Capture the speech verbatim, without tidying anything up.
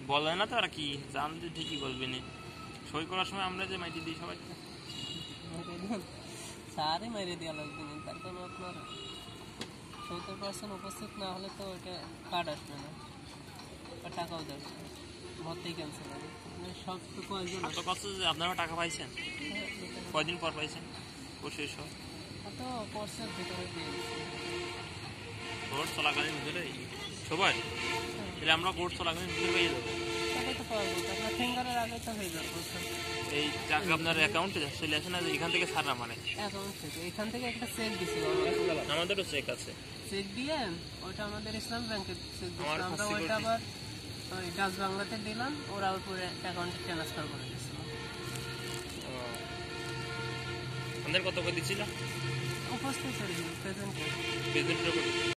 বলে না তো আর কি, জানলে ঠিকই বলবে না। সই করার সময় আমরা যে মাইটি দিই সবাই স্যারই মেরে দেওয়া লাগবে না, তার কারণ আপনার সত্তর পার্সেন্ট উপস্থিত না হলে তো ওইটা কার্ড আসবে না আর টাকাও যাবে না, ভর্তি ক্যান্সেল হবে। সব তো কয়েকজন তো কত যে আপনারা টাকা পাইছেন, কয়দিন পর পাইছেন বসে সব তো কোর্সের ভিতরে দিয়েছি কোর্স চলাকালীন ভিতরে সবাই, তাহলে আমরা কোর্স চলাকালীন ভিতরে পেয়ে যাবো। সেটাই তো পাওয়া যাবে, আপনার ফিঙ্গারের আগে তো হয়ে যাবে। এই টাকা আপনার অ্যাকাউন্টে চলে আসে না, যে এখান থেকে ছাড়া মানে অ্যাকাউন্ট থেকে এখান থেকে একটা চেক দিছিল, আমাদেরও চেক আছে, চেক দিয়ে ওইটা আমাদের ইসলাম ব্যাংকে চেক দিচ্ছে, আমরা ওইটা আবার ওই ডাচ বাংলাতে দিলাম, ওরা উপরে অ্যাকাউন্টে ট্রান্সফার করে দিচ্ছিল। আমাদের কত করে দিচ্ছিল উপস্থিত প্রেজেন্ট প্রেজেন্টের